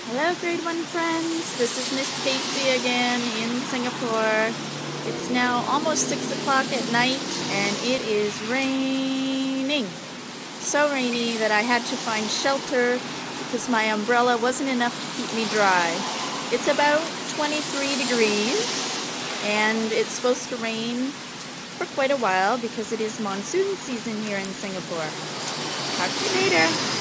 Hello grade 1 friends, this is Miss Stacey again in Singapore. It's now almost 6 o'clock at night and it is raining. So rainy that I had to find shelter because my umbrella wasn't enough to keep me dry. It's about 23 degrees and it's supposed to rain for quite a while because it is monsoon season here in Singapore. Talk to you later.